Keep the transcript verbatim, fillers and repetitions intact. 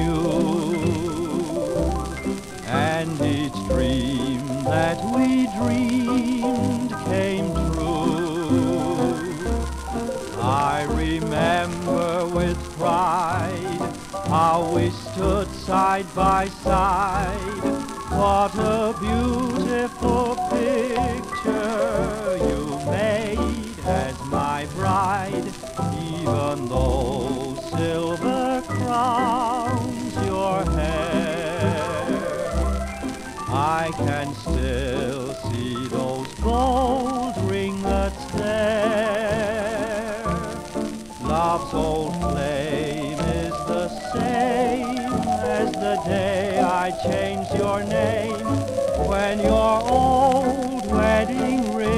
knew, and each dream that we dreamed came true. I remember with pride how we stood side by side. What a beautiful picture you made as my bride, even though silver crowns your hair. I can still see those gold ringlets there. Love's old flame is the same as the day I changed your name, when your old wedding ring